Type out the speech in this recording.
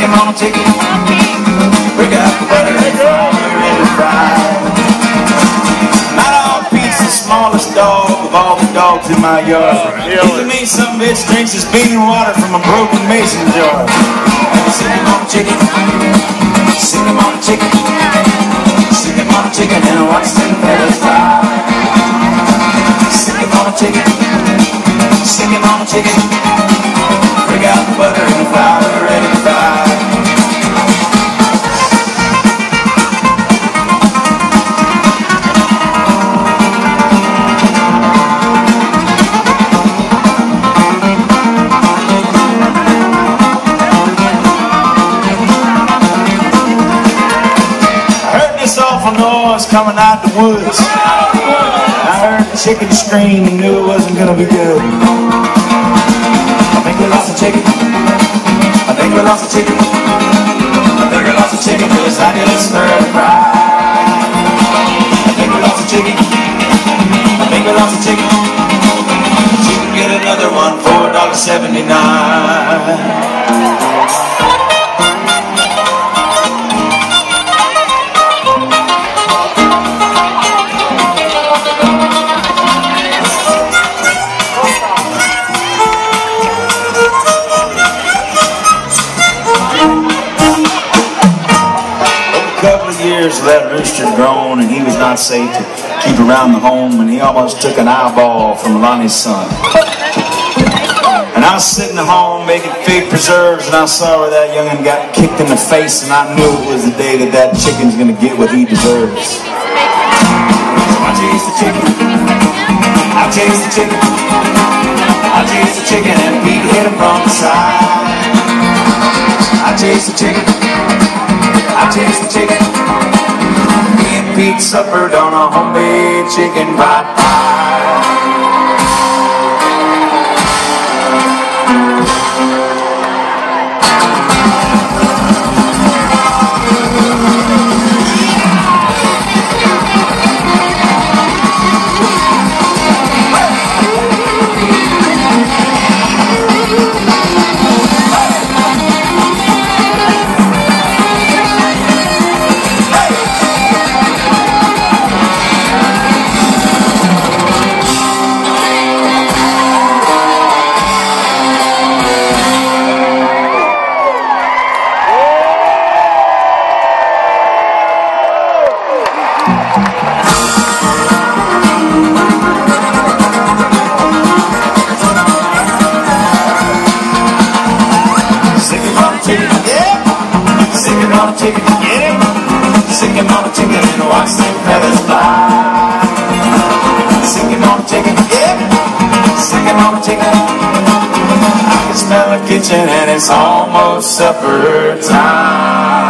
him on a chicken. Break out the butter and fry, ready to fry. Not all Pete's the smallest dog of all the dogs in my yard. He me some bitch drinks his bean water from a broken mason jar. Sick him on a chicken. Sick him on a chicken. Sick him on a chicken and watch them feathers fly. Sick him on a chicken. Sick him on a chicken. Break out the butter and the flour ready to fry. Noise coming out the woods. I heard the chicken scream and knew it wasn't gonna be good. I think we lost a chicken. I think we lost a chicken. I think we lost a chicken till it's like it's stir fry. I think we lost a chicken. I think we lost a chicken. You can get another one for $1.79. Years that rooster had grown and he was not safe to keep around the home, and he almost took an eyeball from Lonnie's son. And I was sitting at home making fig preserves, and I saw where that young'un got kicked in the face, and I knew it was the day that that chicken's gonna get what he deserves. So I chased the chicken. I chased the chicken. I chased the chicken and Pete hit him from the side. I chased the chicken. I chased the chicken. Me and Pete suppered on a homemade chicken pot pie. Chicken, get him. Sick him on a chicken and watch them feathers fly. Sick him on a chicken, get him. Sick him on a chicken. I can smell the kitchen and it's almost supper time.